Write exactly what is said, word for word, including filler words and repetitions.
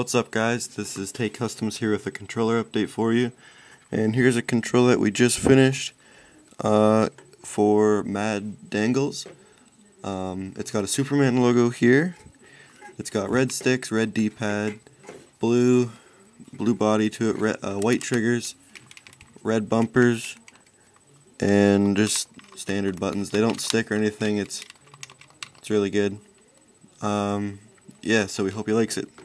What's up, guys? This is Take Customs here with a controller update for you. And here's a controller that we just finished uh, for Mad Danglez. Um, it's got a Superman logo here. It's got red sticks, red D-pad, blue blue body to it, red, uh, white triggers, red bumpers, and just standard buttons. They don't stick or anything. It's it's really good. Um, yeah, so we hope he likes it.